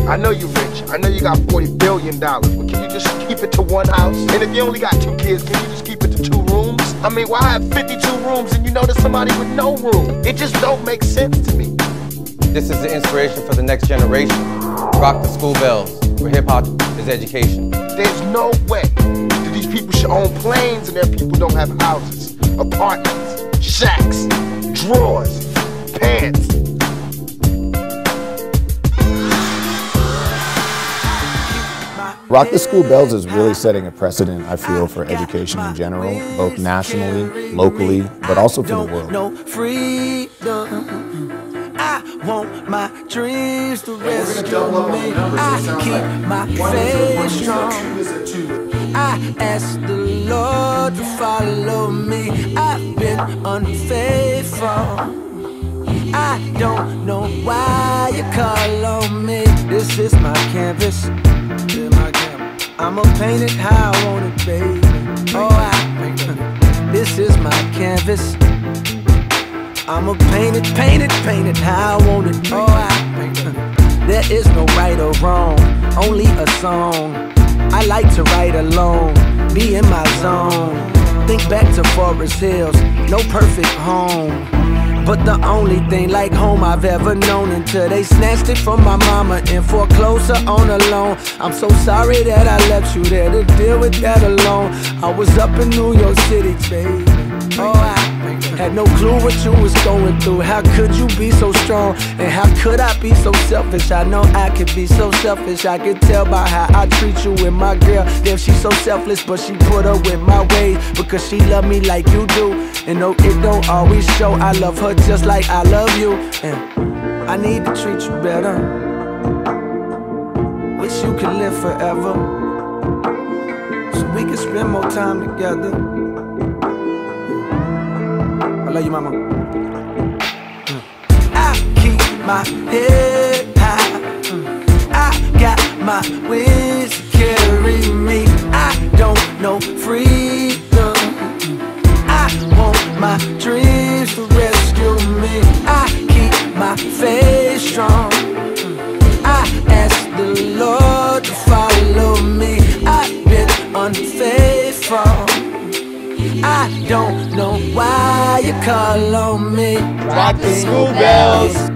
I know you're rich. I know you got $40 billion. But can you just keep it to one house? And if you only got 2 kids, can you just keep it to 2 rooms? I mean, why have 52 rooms and you know there's somebody with no room? It just don't make sense to me. This is the inspiration for the next generation. Rock the school bells, where hip-hop is education. There's no way that these people should own planes and their people don't have houses, apartments, shacks, drawers, pants. Rock the School Bells is really setting a precedent, I feel, for education in general, both nationally, locally, but also for the world. No freedom. I want my dreams to rescue me. I keep my faith strong. I ask the Lord to follow me. I've been unfaithful. I don't know why you call on me. This is my canvas. I'ma paint it how I want it, baby. Oh, this is my canvas. I'ma paint it how I want it. Oh, there is no right or wrong, only a song. I like to write alone, be in my zone. Think back to Forest Hills, no perfect home, but the only thing like home I've ever known, until they snatched it from my mama and foreclosed her on a loan. I'm so sorry that I left you there to deal with that alone. I was up in New York City, baby. Oh, I had no clue what you was going through. How could you be so strong? And how could I be so selfish? I know I could be so selfish. I could tell by how I treat you with my girl. Damn, she's so selfless, but she put up with my ways because she love me like you do. And no, it don't always show. I love her just like I love you. And I need to treat you better. Wish you could live forever, so we can spend more time together. I love you, mama. I keep my head high. I got my wings to carry me. I don't know freedom. I want my dreams to rescue me. I keep my faith strong. I ask the Lord to follow me. I've been unfaithful. I don't know why you call on me. Rock the School Bells.